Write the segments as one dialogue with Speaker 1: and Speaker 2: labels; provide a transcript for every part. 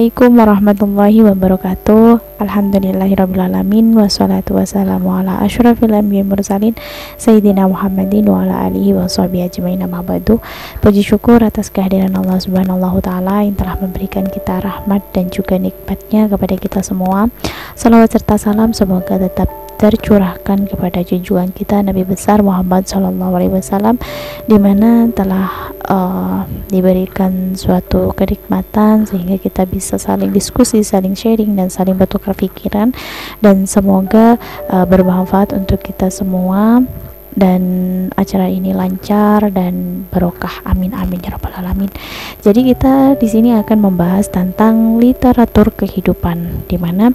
Speaker 1: Assalamualaikum warahmatullahi wabarakatuh. Alhamdulillahirrabbilalamin. Wassalatu wassalamu ala asyrafil anbiya'i mursalin Sayyidina Muhammadin wa ala alihi wa sahbihi ajmain, amma ba'du. Puji syukur atas kehadiran Allah subhanahu wa ta'ala yang telah memberikan kita rahmat dan juga nikmatnya kepada kita semua. Salawat serta salam semoga tetap tercurahkan kepada junjungan kita Nabi besar Muhammad SAW, di mana telah diberikan suatu kenikmatan sehingga kita bisa saling diskusi, saling sharing, dan saling bertukar pikiran, dan semoga bermanfaat untuk kita semua dan acara ini lancar dan barokah, amin amin ya rabbal alamin. Jadi kita di sini akan membahas tentang literatur kehidupan, di mana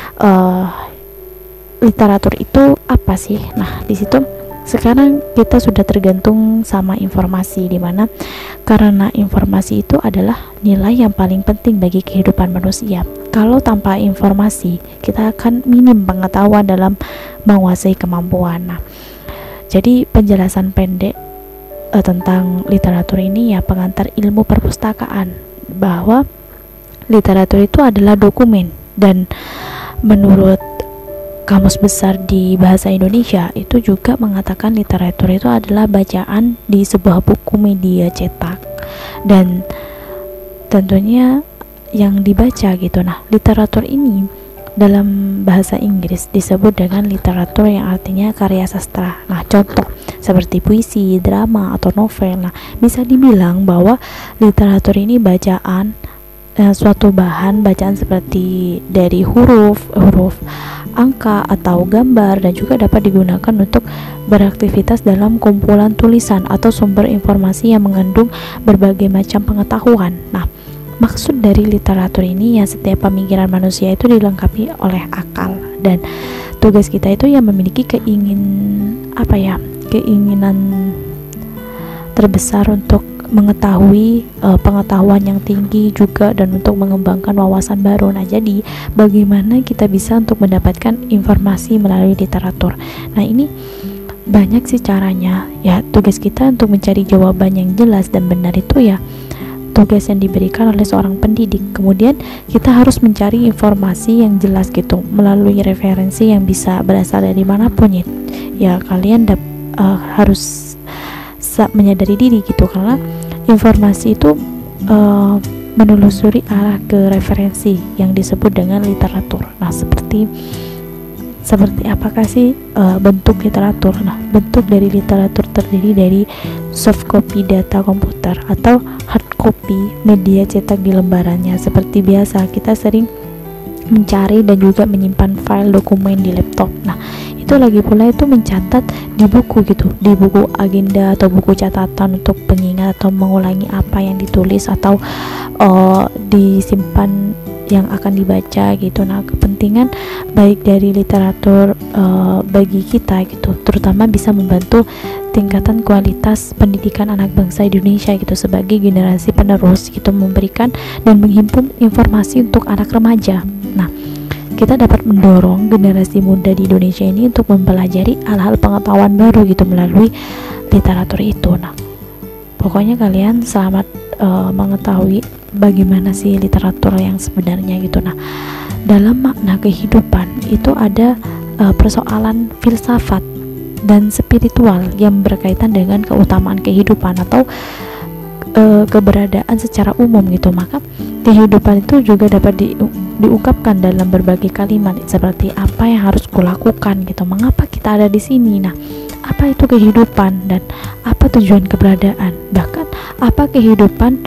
Speaker 1: literatur itu apa sih? Nah, di situ sekarang kita sudah tergantung sama informasi, di mana karena informasi itu adalah nilai yang paling penting bagi kehidupan manusia. Kalau tanpa informasi, kita akan minim pengetahuan dalam menguasai kemampuan. Nah, jadi penjelasan pendek tentang literatur ini ya pengantar ilmu perpustakaan, bahwa literatur itu adalah dokumen, dan menurut Kamus Besar di Bahasa Indonesia itu juga mengatakan literatur itu adalah bacaan di sebuah buku media cetak, dan tentunya yang dibaca gitu. Nah, literatur ini dalam bahasa Inggris disebut dengan literatur, yang artinya karya sastra. Nah, contoh seperti puisi, drama, atau novel. Nah, bisa dibilang bahwa literatur ini bacaan, suatu bahan bacaan seperti dari huruf angka atau gambar, dan juga dapat digunakan untuk beraktivitas dalam kumpulan tulisan atau sumber informasi yang mengandung berbagai macam pengetahuan. Nah, maksud dari literatur ini ya setiap pemikiran manusia itu dilengkapi oleh akal, dan tugas kita itu yang memiliki keinginan terbesar untuk mengetahui pengetahuan yang tinggi juga, dan untuk mengembangkan wawasan baru. Nah, jadi bagaimana kita bisa untuk mendapatkan informasi melalui literatur? Nah, ini banyak sih caranya ya. Tugas kita untuk mencari jawaban yang jelas dan benar itu ya tugas yang diberikan oleh seorang pendidik. Kemudian kita harus mencari informasi yang jelas gitu melalui referensi yang bisa berasal dari manapun ya. Kalian harus menyadari diri gitu, karena informasi itu menelusuri arah ke referensi yang disebut dengan literatur. Nah, seperti apakah sih bentuk literatur? Nah, bentuk dari literatur terdiri dari soft copy data komputer atau hard copy media cetak di lembarannya. Seperti biasa kita sering mencari dan juga menyimpan file dokumen di laptop. Nah, itu lagi pula itu mencatat di buku gitu, di buku agenda atau buku catatan untuk pengingat atau mengulangi apa yang ditulis atau disimpan yang akan dibaca gitu. Nah, kepentingan baik dari literatur bagi kita gitu, terutama bisa membantu tingkatan kualitas pendidikan anak bangsa Indonesia gitu, sebagai generasi penerus gitu, memberikan dan menghimpun informasi untuk anak remaja. Nah, kita dapat mendorong generasi muda di Indonesia ini untuk mempelajari hal-hal pengetahuan baru gitu melalui literatur itu. Nah, pokoknya kalian selamat mengetahui bagaimana sih literatur yang sebenarnya gitu. Nah, dalam makna kehidupan itu ada persoalan filsafat dan spiritual yang berkaitan dengan keutamaan kehidupan atau keberadaan secara umum gitu. Maka kehidupan itu juga dapat diungkapkan dalam berbagai kalimat, seperti apa yang harus kulakukan gitu, mengapa kita ada di sini, nah apa itu kehidupan, dan apa tujuan keberadaan, bahkan apa kehidupan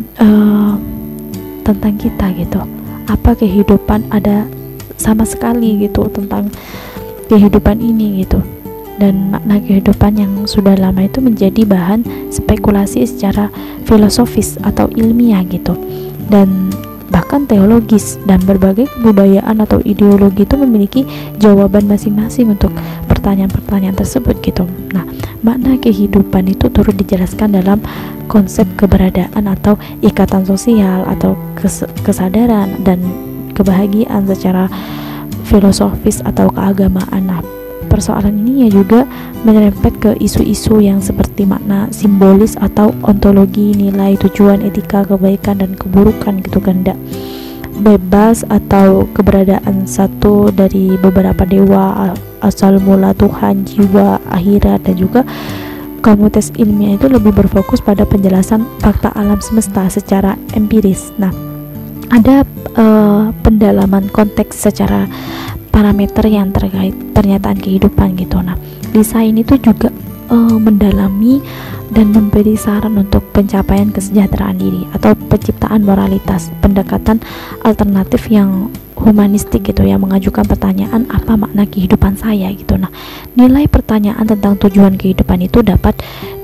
Speaker 1: tentang kita gitu, apa kehidupan ada sama sekali gitu tentang kehidupan ini gitu. Dan makna kehidupan yang sudah lama itu menjadi bahan spekulasi secara filosofis atau ilmiah gitu, dan bahkan teologis, dan berbagai kebudayaan atau ideologi itu memiliki jawaban masing-masing untuk pertanyaan-pertanyaan tersebut gitu. Nah, makna kehidupan itu turut dijelaskan dalam konsep keberadaan atau ikatan sosial atau kesadaran dan kebahagiaan secara filosofis atau keagamaan. Nah, persoalan ini ya juga menyerempet ke isu-isu yang seperti makna simbolis atau ontologi, nilai, tujuan, etika, kebaikan dan keburukan gitu, kehendak bebas atau keberadaan satu dari beberapa dewa, asal mula Tuhan, jiwa, akhirat, dan juga komunitas ilmiah itu lebih berfokus pada penjelasan fakta alam semesta secara empiris. Nah, ada pendalaman konteks secara parameter yang terkait pernyataan kehidupan gitu. Nah, desain itu juga mendalami dan memberi saran untuk pencapaian kesejahteraan diri atau penciptaan moralitas, pendekatan alternatif yang humanistik gitu, yang mengajukan pertanyaan apa makna kehidupan saya gitu. Nah, nilai pertanyaan tentang tujuan kehidupan itu dapat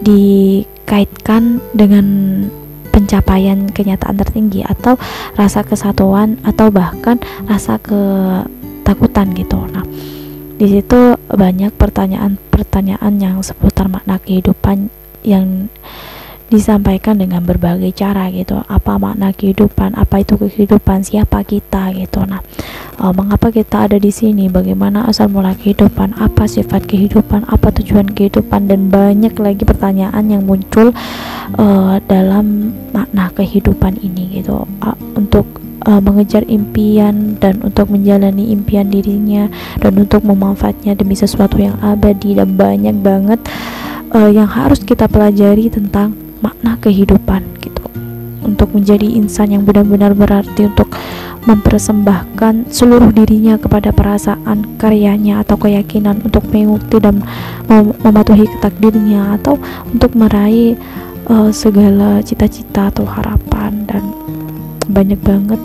Speaker 1: dikaitkan dengan pencapaian kenyataan tertinggi atau rasa kesatuan atau bahkan rasa ketakutan gitu. Nah, di situ banyak pertanyaan-pertanyaan yang seputar makna kehidupan yang disampaikan dengan berbagai cara gitu. Apa makna kehidupan? Apa itu kehidupan? Siapa kita gitu. Nah, mengapa kita ada di sini? Bagaimana asal mula kehidupan? Apa sifat kehidupan? Apa tujuan kehidupan? Dan banyak lagi pertanyaan yang muncul dalam makna kehidupan ini gitu. Untuk mengejar impian dan untuk menjalani impian dirinya dan untuk memanfaatnya demi sesuatu yang abadi, dan banyak banget yang harus kita pelajari tentang makna kehidupan gitu, untuk menjadi insan yang benar-benar berarti, untuk mempersembahkan seluruh dirinya kepada perasaan, karyanya atau keyakinan, untuk mengikuti dan mematuhi takdirnya, atau untuk meraih segala cita-cita atau harapan. Dan banyak banget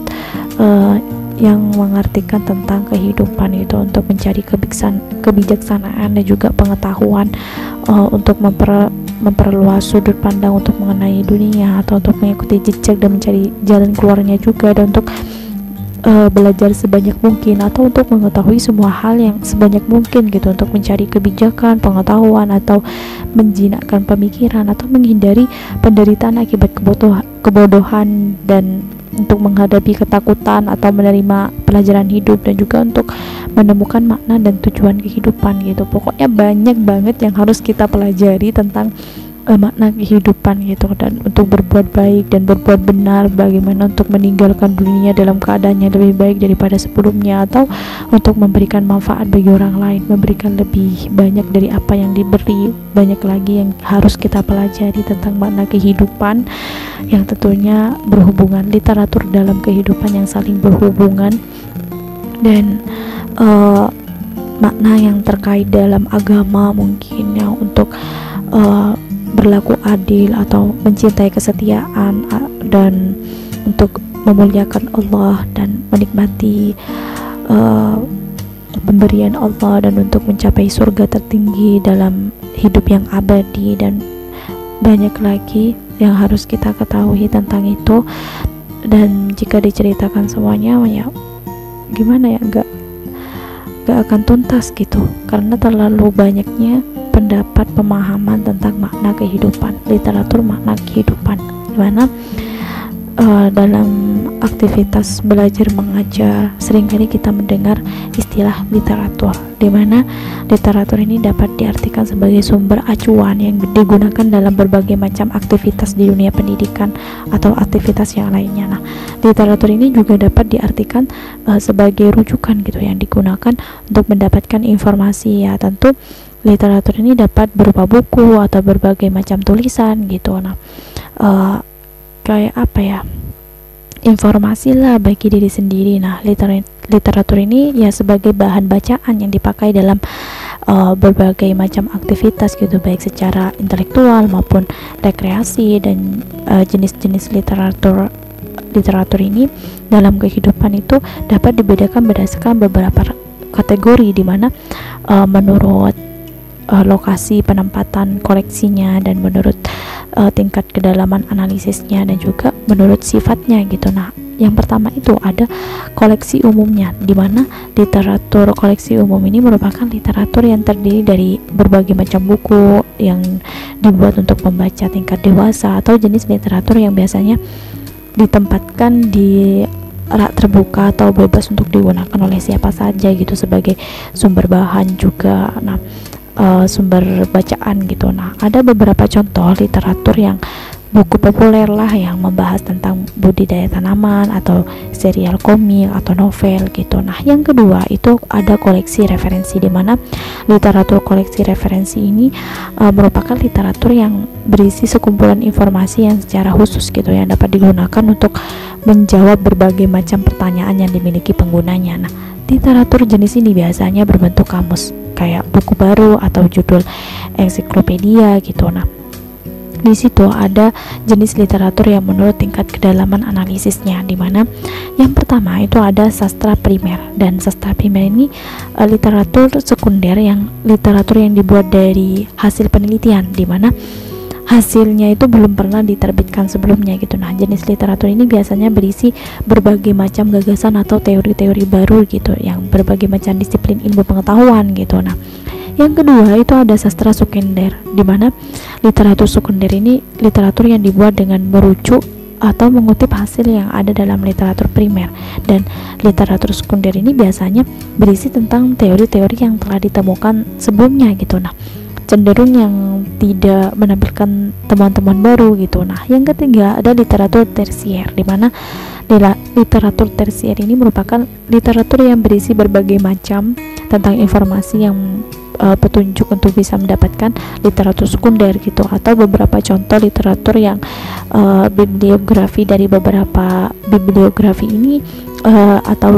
Speaker 1: yang mengartikan tentang kehidupan itu, untuk mencari kebijaksanaan dan juga pengetahuan, untuk memperluas sudut pandang untuk mengenai dunia, atau untuk mengikuti jejak dan mencari jalan keluarnya juga, dan untuk belajar sebanyak mungkin, atau untuk mengetahui semua hal yang sebanyak mungkin gitu, untuk mencari kebijakan, pengetahuan, atau menjinakkan pemikiran, atau menghindari penderitaan akibat kebodohan, dan untuk menghadapi ketakutan atau menerima pelajaran hidup, dan juga untuk menemukan makna dan tujuan kehidupan gitu. Pokoknya banyak banget yang harus kita pelajari tentang makna kehidupan gitu, dan untuk berbuat baik dan berbuat benar, bagaimana untuk meninggalkan dunia dalam keadaan yang lebih baik daripada sebelumnya, atau untuk memberikan manfaat bagi orang lain, memberikan lebih banyak dari apa yang diberi. Banyak lagi yang harus kita pelajari tentang makna kehidupan, yang tentunya berhubungan literatur dalam kehidupan yang saling berhubungan, dan makna yang terkait dalam agama mungkin, yang untuk berlaku adil atau mencintai kesetiaan, dan untuk memuliakan Allah dan menikmati pemberian Allah, dan untuk mencapai surga tertinggi dalam hidup yang abadi. Dan banyak lagi yang harus kita ketahui tentang itu, dan jika diceritakan semuanya ya gimana ya, gak akan tuntas gitu, karena terlalu banyaknya pendapat, pemahaman tentang makna kehidupan, literatur makna kehidupan, dimana dalam aktivitas belajar mengajar seringkali kita mendengar istilah literatur, dimana literatur ini dapat diartikan sebagai sumber acuan yang digunakan dalam berbagai macam aktivitas di dunia pendidikan atau aktivitas yang lainnya. Nah, literatur ini juga dapat diartikan sebagai rujukan gitu, yang digunakan untuk mendapatkan informasi. Ya, tentu literatur ini dapat berupa buku atau berbagai macam tulisan gitu. Nah, kayak apa ya, informasi lah bagi diri sendiri. Nah, literatur ini ya sebagai bahan bacaan yang dipakai dalam berbagai macam aktivitas gitu, baik secara intelektual maupun rekreasi. Dan jenis-jenis literatur ini dalam kehidupan itu dapat dibedakan berdasarkan beberapa kategori, di mana menurut lokasi penempatan koleksinya, dan menurut tingkat kedalaman analisisnya, dan juga menurut sifatnya gitu. Nah, yang pertama itu ada koleksi umumnya, di mana literatur koleksi umum ini merupakan literatur yang terdiri dari berbagai macam buku yang dibuat untuk pembaca tingkat dewasa, atau jenis literatur yang biasanya ditempatkan di rak terbuka atau bebas untuk digunakan oleh siapa saja gitu, sebagai sumber bahan juga. Nah, sumber bacaan gitu. Nah, ada beberapa contoh literatur yang buku populer lah yang membahas tentang budidaya tanaman atau serial komik atau novel gitu. Nah, yang kedua itu ada koleksi referensi, di mana literatur koleksi referensi ini merupakan literatur yang berisi sekumpulan informasi yang secara khusus gitu yang dapat digunakan untuk menjawab berbagai macam pertanyaan yang dimiliki penggunanya. Nah, literatur jenis ini biasanya berbentuk kamus kayak buku baru atau judul ensiklopedia gitu. Nah, di situ ada jenis literatur yang menurut tingkat kedalaman analisisnya, di mana yang pertama itu ada sastra primer, dan sastra primer ini literatur sekunder, yang literatur yang dibuat dari hasil penelitian, di mana hasilnya itu belum pernah diterbitkan sebelumnya gitu. Nah, jenis literatur ini biasanya berisi berbagai macam gagasan atau teori-teori baru gitu, yang berbagai macam disiplin ilmu pengetahuan gitu. Nah, yang kedua itu ada sastra sekunder, di mana literatur sekunder ini literatur yang dibuat dengan merujuk atau mengutip hasil yang ada dalam literatur primer, dan literatur sekunder ini biasanya berisi tentang teori-teori yang telah ditemukan sebelumnya gitu. Nah, cenderung yang tidak menampilkan temuan-temuan baru gitu. Nah, yang ketiga ada literatur tersier, di mana literatur tersier ini merupakan literatur yang berisi berbagai macam tentang informasi yang petunjuk untuk bisa mendapatkan literatur sekunder gitu, atau beberapa contoh literatur yang bibliografi dari beberapa bibliografi ini atau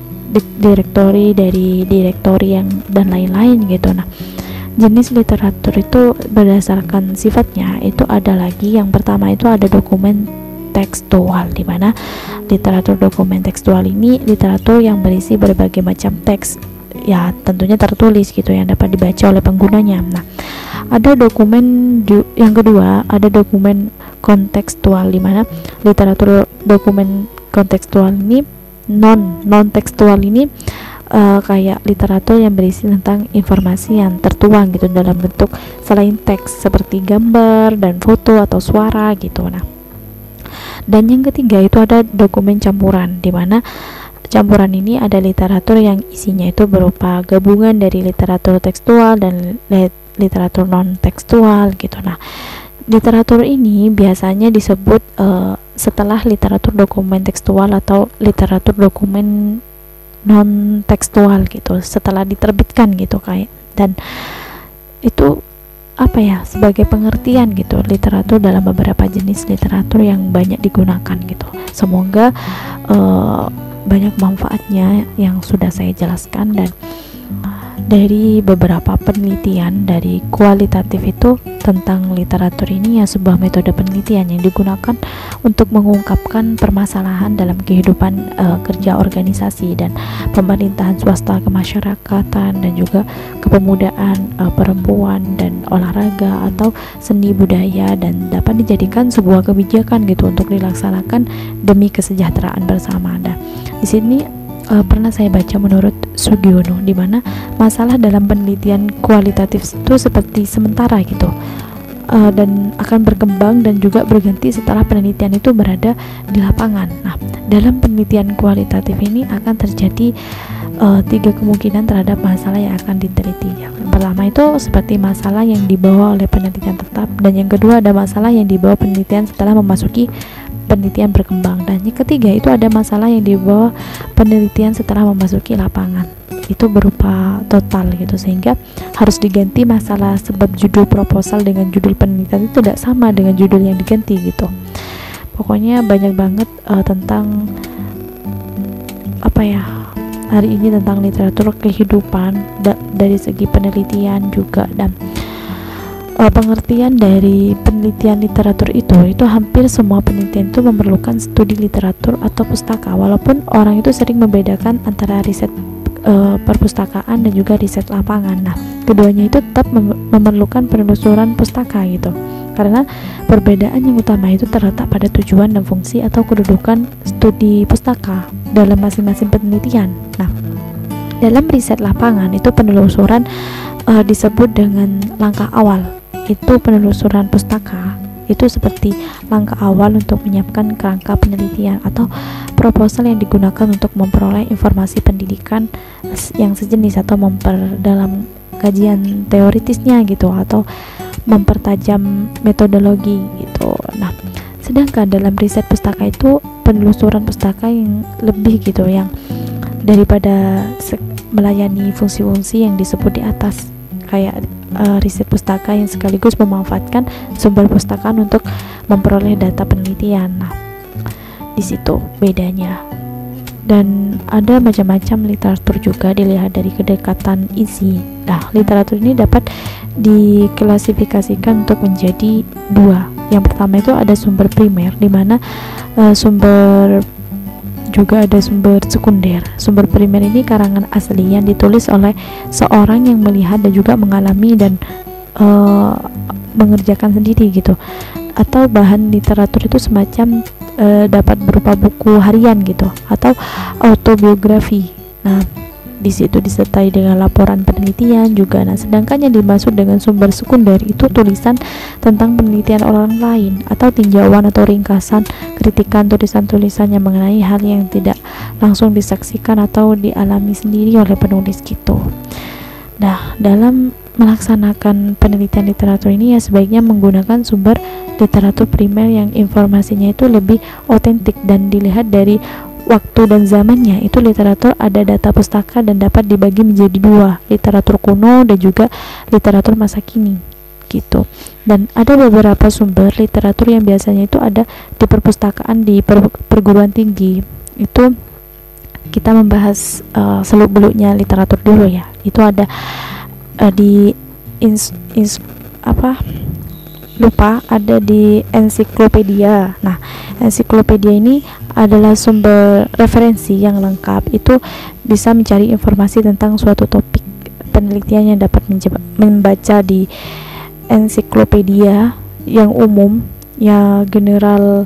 Speaker 1: direktori dari direktori yang dan lain-lain gitu. Nah, jenis literatur itu berdasarkan sifatnya itu ada lagi, yang pertama itu ada dokumen tekstual, di mana literatur dokumen tekstual ini literatur yang berisi berbagai macam teks ya tentunya tertulis gitu yang dapat dibaca oleh penggunanya. Nah, ada dokumen yang kedua ada dokumen kontekstual, di mana literatur dokumen kontekstual ini non tekstual ini kayak literatur yang berisi tentang informasi yang tertuang gitu dalam bentuk selain teks seperti gambar dan foto atau suara gitu. Nah, dan yang ketiga itu ada dokumen campuran, di mana campuran ini ada literatur yang isinya itu berupa gabungan dari literatur tekstual dan literatur non tekstual gitu. Nah, literatur ini biasanya disebut setelah literatur dokumen tekstual atau literatur dokumen non tekstual gitu setelah diterbitkan gitu kayak, dan itu apa ya, sebagai pengertian gitu literatur dalam beberapa jenis literatur yang banyak digunakan gitu. Semoga banyak manfaatnya yang sudah saya jelaskan, dan dari beberapa penelitian dari kualitatif itu tentang literatur ini ya sebuah metode penelitian yang digunakan untuk mengungkapkan permasalahan dalam kehidupan kerja organisasi dan pemerintahan swasta, kemasyarakatan, dan juga kepemudaan perempuan dan olahraga atau seni budaya, dan dapat dijadikan sebuah kebijakan gitu untuk dilaksanakan demi kesejahteraan bersama. Dan di sini pernah saya baca menurut Sugiono, di mana masalah dalam penelitian kualitatif itu seperti sementara gitu, dan akan berkembang dan juga berganti setelah penelitian itu berada di lapangan. Nah, dalam penelitian kualitatif ini akan terjadi 3 kemungkinan terhadap masalah yang akan diteliti. Yang pertama itu seperti masalah yang dibawa oleh penelitian tetap, dan yang kedua ada masalah yang dibawa penelitian setelah memasuki penelitian berkembang, dan yang ketiga itu ada masalah yang dibawa penelitian setelah memasuki lapangan. Itu berupa total gitu, sehingga harus diganti masalah sebab judul proposal dengan judul penelitian itu tidak sama dengan judul yang diganti gitu. Pokoknya banyak banget tentang apa ya hari ini tentang literatur kehidupan dari segi penelitian juga, dan pengertian dari penelitian literatur itu hampir semua penelitian itu memerlukan studi literatur atau pustaka, walaupun orang itu sering membedakan antara riset perpustakaan dan juga riset lapangan. Nah, keduanya itu tetap memerlukan penelusuran pustaka gitu, karena perbedaan yang utama itu terletak pada tujuan dan fungsi atau kedudukan studi pustaka dalam masing-masing penelitian. Nah, dalam riset lapangan itu penelusuran disebut dengan langkah awal. Itu penelusuran pustaka itu seperti langkah awal untuk menyiapkan kerangka penelitian atau proposal yang digunakan untuk memperoleh informasi pendidikan yang sejenis atau memperdalam kajian teoritisnya gitu, atau mempertajam metodologi gitu. Nah, sedangkan dalam riset pustaka itu penelusuran pustaka yang lebih gitu, yang daripada melayani fungsi-fungsi yang disebut di atas, kayak riset pustaka yang sekaligus memanfaatkan sumber pustakaan untuk memperoleh data penelitian. Nah, di situ bedanya. Dan ada macam-macam literatur juga dilihat dari kedekatan isi. Nah, literatur ini dapat diklasifikasikan untuk menjadi dua. Yang pertama itu ada sumber primer, di mana juga ada sumber sekunder. Sumber primer ini karangan asli yang ditulis oleh seorang yang melihat dan juga mengalami dan mengerjakan sendiri gitu. Atau bahan literatur itu semacam dapat berupa buku harian gitu atau autobiografi. Nah, di situ disertai dengan laporan penelitian juga. Nah, sedangkan yang dimaksud dengan sumber sekunder itu tulisan tentang penelitian orang lain atau tinjauan atau ringkasan, kritikan, tulisan-tulisan yang mengenai hal yang tidak langsung disaksikan atau dialami sendiri oleh penulis gitu. Nah, dalam melaksanakan penelitian literatur ini ya sebaiknya menggunakan sumber literatur primer yang informasinya itu lebih otentik dan dilihat dari waktu dan zamannya. Itu literatur ada data pustaka dan dapat dibagi menjadi dua, literatur kuno dan juga literatur masa kini gitu. Dan ada beberapa sumber literatur yang biasanya itu ada di perpustakaan di perguruan tinggi. Itu kita membahas seluk-beluknya literatur dulu ya. Itu ada di ada di ensiklopedia. Nah, ensiklopedia ini adalah sumber referensi yang lengkap. Itu bisa mencari informasi tentang suatu topik penelitian yang dapat membaca di ensiklopedia yang umum, ya general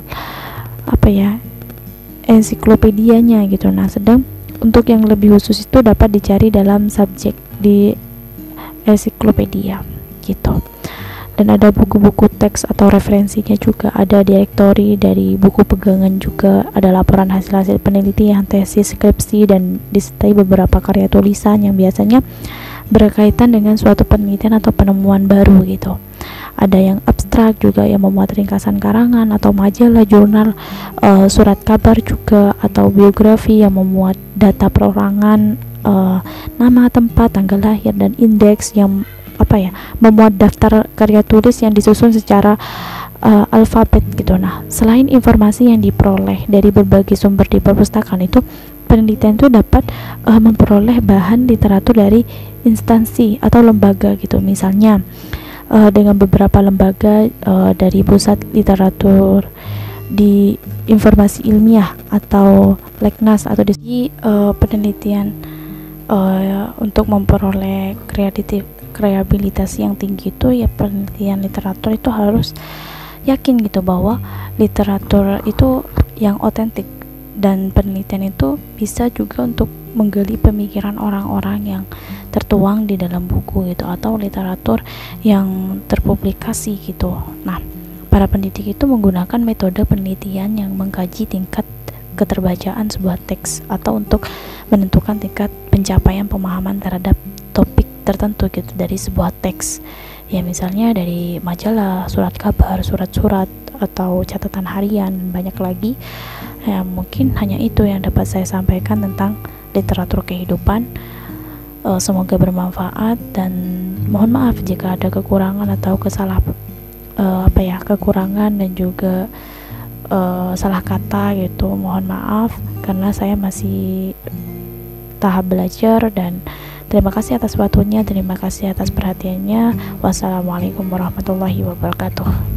Speaker 1: ensiklopedianya gitu. Nah, sedang untuk yang lebih khusus itu dapat dicari dalam subjek di ensiklopedia gitu. Dan ada buku-buku teks atau referensinya juga, ada direktori dari buku pegangan juga, ada laporan hasil-hasil penelitian, tesis, skripsi, dan disertai beberapa karya tulisan yang biasanya berkaitan dengan suatu penelitian atau penemuan baru gitu. Ada yang abstrak juga yang memuat ringkasan karangan atau majalah, jurnal, surat kabar juga, atau biografi yang memuat data perorangan, nama, tempat, tanggal lahir, dan indeks yang memuat daftar karya tulis yang disusun secara alfabet gitu. Nah, selain informasi yang diperoleh dari berbagai sumber di perpustakaan, itu penelitian itu dapat memperoleh bahan literatur dari instansi atau lembaga gitu. Misalnya dengan beberapa lembaga dari pusat literatur di informasi ilmiah atau Leknas atau di penelitian untuk memperoleh kreativitas yang tinggi itu ya penelitian literatur itu harus yakin gitu bahwa literatur itu yang otentik, dan penelitian itu bisa juga untuk menggali pemikiran orang-orang yang tertuang di dalam buku gitu atau literatur yang terpublikasi gitu. Nah, para pendidik itu menggunakan metode penelitian yang mengkaji tingkat keterbacaan sebuah teks atau untuk menentukan tingkat pencapaian pemahaman terhadap topik tertentu gitu dari sebuah teks. Ya misalnya dari majalah, surat kabar, surat-surat atau catatan harian, banyak lagi. Ya mungkin hanya itu yang dapat saya sampaikan tentang literatur kehidupan. Semoga bermanfaat dan mohon maaf jika ada kekurangan atau kekurangan dan juga salah kata gitu. Mohon maaf karena saya masih tahap belajar, dan terima kasih atas waktunya, terima kasih atas perhatiannya. Wassalamualaikum warahmatullahi wabarakatuh.